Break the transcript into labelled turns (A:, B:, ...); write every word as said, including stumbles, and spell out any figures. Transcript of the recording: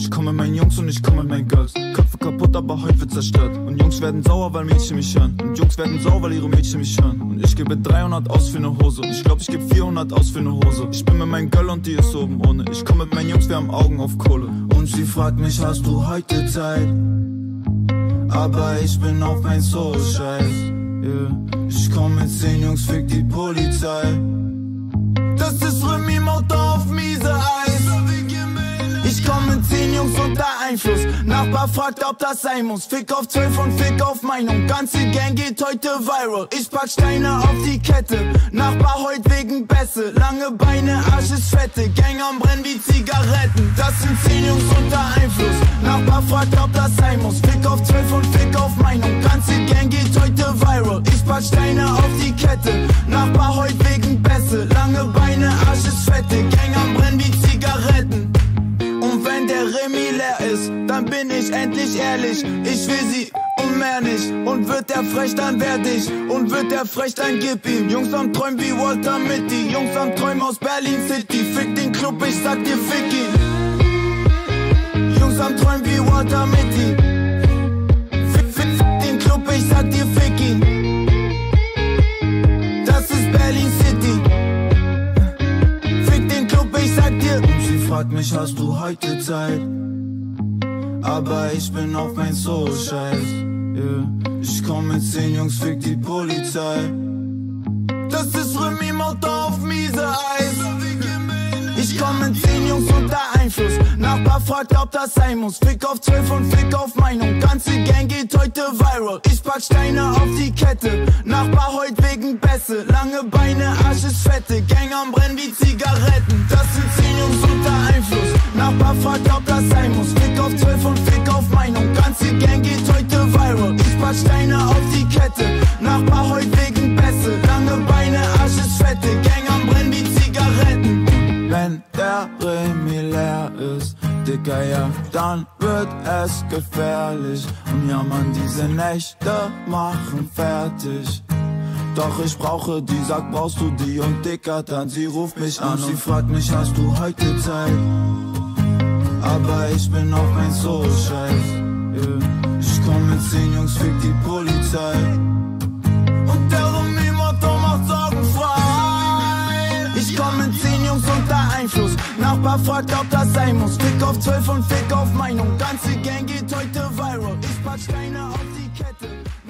A: Ich komm mit meinen Jungs und ich komm mit meinen Girls. Köpfe kaputt, aber heute wird zerstört. Und Jungs werden sauer, weil Mädchen mich hören. Und Jungs werden sauer, weil ihre Mädchen mich hören. Und ich gebe dreihundert aus für ne Hose. Und ich glaub, ich geb vierhundert aus für ne Hose. Ich bin mit meinem Girl und die ist oben ohne. Ich komm mit meinen Jungs, wir haben Augen auf Kohle. Und sie fragt mich, hast du heute Zeit? Aber ich bin auf mein Soul-Scheiß, yeah. Ich komm mit zehn Jungs, fick die Polizei. Das ist Remy Motor auf miese Eis. Ich komm mit zehn Jungs unter Einfluss. Nachbar fragt, ob das sein muss. Fick auf zwölf und fick auf Meinung. Ganze Gang geht heute viral. Ich pack Steine auf die Kette. Nachbar heut wegen Bässe. Lange Beine, Arsch ist fette. Gang am Brennen wie Zigaretten. Das sind zehn Jungs unter Einfluss. Nachbar fragt, ob das sein muss. Fick auf zwölf und fick auf Meinung. Ganze Gang geht heute viral. Ich pack Steine auf die Kette. Nachbar heut wegen Bässe. Lange Beine, Arsch ist fette. Gang am Brennen wie Zigaretten. Und wenn der Remy leer ist, dann bin ich endlich ehrlich. Ich will sie und mehr nicht. Und wird der frech, dann werd ich. Und wird der frech, dann gib ihm. Jungs am Träumen wie Walter Mitty. Jungs am Träumen aus Berlin City. Fick den Club, ich sag dir fick ihn. Jungs am Träumen wie Walter Mitty. Fick, fick, fick den Club, ich sag dir fick ihn. Das ist Berlin City. Fick den Club, ich sag dir. Fragt mich, hast du heute Zeit? Aber ich bin auf mein Soul-Scheiß, yeah. Ich komm mit zehn Jungs, fick die Polizei. Das ist Remy Motor auf miese Eis. Ich komm mit zehn Jungs unter Einfluss. Nachbar fragt, ob das sein muss. Fick auf zwölf und fick auf Meinung. Ganze Gang geht heute viral. Ich pack Steine auf die Kette. Nachbar heut wegen Bässe. Lange Beine, Arsch ist fette. Gang am Brennen wie Zigaretten. Das sind zehn Jungs unter Einfluss. Nachbar fragt, ob das sein muss. Fick auf zwölf und fick auf Meinung. Ganze Gang geht heute viral. Ich pack Steine auf die Kette. Nachbar heut wegen Bässe. Lange Beine, Arsch ist fette. Gang am Brennen wie Zigaretten. Wenn der Remy leer ist, Digga, ja, dann wird es gefährlich. Und ja, man, diese Nächte machen fertig. Doch ich brauche die, sag, brauchst du die? Und Digga, dann sie ruft mich an und sie fragt mich, hast du heute Zeit? Aber ich bin auf mein Soul-Scheiß, yeah. Ich komm mit zehn Jungs, fick die Polizei. Und der Remy Motor macht sorgenfrei. Ich komm mit zehn Jungs unter Einfluss. Nachbar fragt, ob das sein muss. Fick auf zwölf und fick auf Meinung. Ganze Gang geht heute viral. Ich pack Steine auf die Kette.